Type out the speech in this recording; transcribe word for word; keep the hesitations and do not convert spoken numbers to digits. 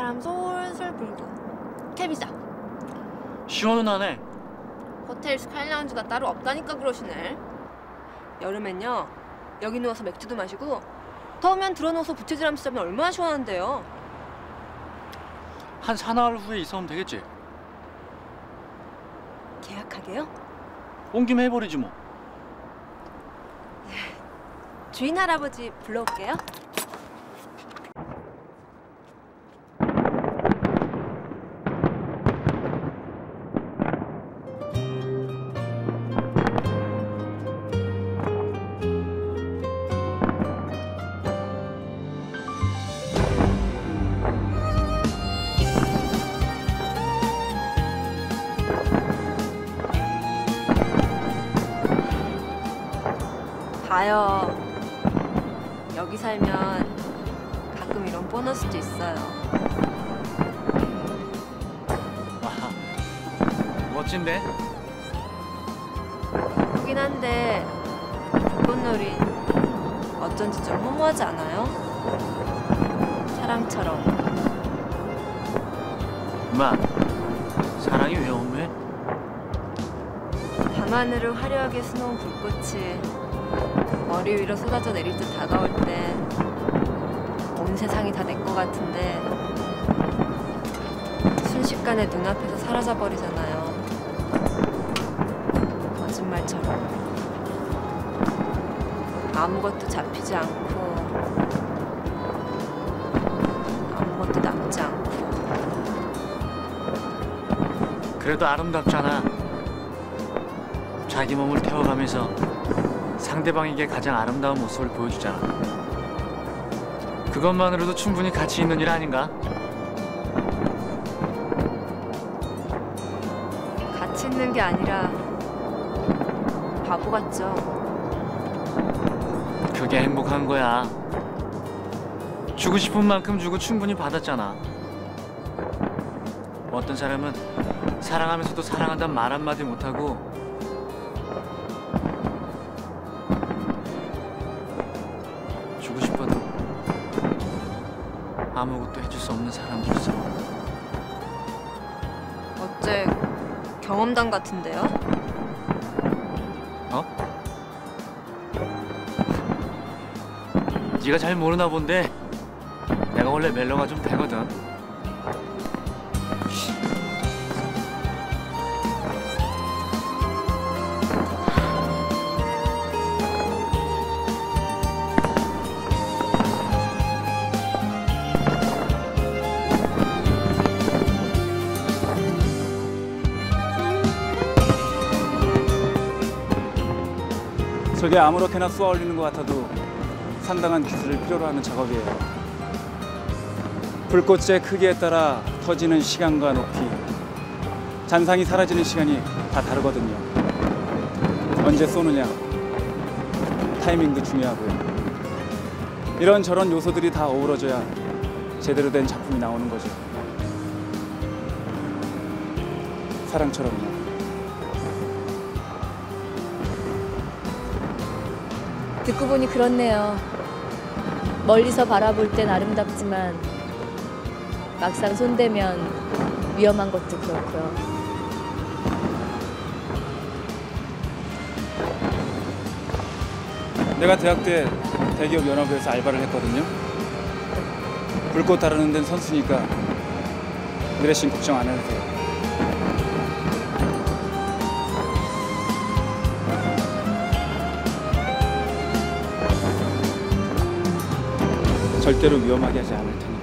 바람 솔솔 불고 캐비자. 시원하네. 호텔 스카이라운지가 따로 없다니까 그러시네. 여름엔요 여기 누워서 맥주도 마시고 더우면 들어 누워서 부채질하면서 자면 얼마나 시원한데요. 한 사나흘 후에 이사 오면 되겠지? 계약하게요? 온 김에 해버리지 뭐. 주인 할아버지 불러올게요. 봐요. 여기 살면 가끔 이런 보너스도 있어요. 와, 멋진데? 그긴 한데 불꽃놀이 어쩐지 좀 허무하지 않아요? 사랑처럼. 마, 사랑이 왜 허무해? 밤하늘을 화려하게 수놓은 불꽃이 머리 위로 쏟아져 내릴 듯 다가올 땐 온 세상이 다 내 것 같은데 순식간에 눈앞에서 사라져버리잖아요. 거짓말처럼. 아무것도 잡히지 않고 아무것도 남지 않고. 그래도 아름답잖아. 자기 몸을 태워가면서 상대방에게 가장 아름다운 모습을 보여주잖아. 그것만으로도 충분히 가치 있는 일 아닌가? 가치 있는 게 아니라 바보 같죠? 그게 행복한 거야. 주고 싶은 만큼 주고 충분히 받았잖아. 어떤 사람은 사랑하면서도 사랑한다는 말 한마디 못하고 주고 싶어도 아무것도 해줄 수 없는 사람도 있어. 어째 경험담 같은데요? 어? 네가 잘 모르나 본데 내가 원래 멜로가 좀 되거든. 저게 아무렇게나 쏘아 올리는 것 같아도 상당한 기술을 필요로 하는 작업이에요. 불꽃의 크기에 따라 터지는 시간과 높이, 잔상이 사라지는 시간이 다 다르거든요. 언제 쏘느냐, 타이밍도 중요하고요. 이런저런 요소들이 다 어우러져야 제대로 된 작품이 나오는 거죠. 사랑처럼요. 듣고 보니 그렇네요. 멀리서 바라볼 땐 아름답지만 막상 손대면 위험한 것도 그렇고요. 내가 대학 때 대기업 연합회에서 알바를 했거든요. 불꽃 다루는 데는 선수니까 드레싱 걱정 안 해도 돼요. 절대로 위험하게 하지 않을 텐데.